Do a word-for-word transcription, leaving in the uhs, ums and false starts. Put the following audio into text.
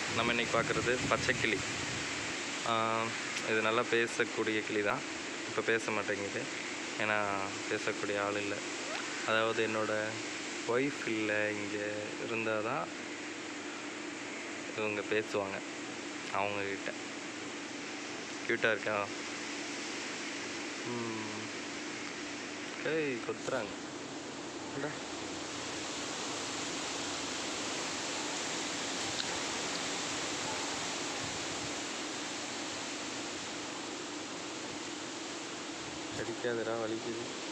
நம்ம இன்றைக்கி பார்க்குறது பச்சைக்கிளி. இது நல்லா பேசக்கூடிய கிளி தான். இப்போ பேச மாட்டேங்குது, ஏன்னா பேசக்கூடிய ஆள் இல்லை. அதாவது என்னோடய ஒய்ஃப் இல்லை, இங்கே இருந்தால் தான் இவங்க பேசுவாங்க அவங்கக்கிட்ட. க்யூட்டாக இருக்கா? ஏய் கொத்துறாங்க. கடிக்காதடா, வலிக்குது.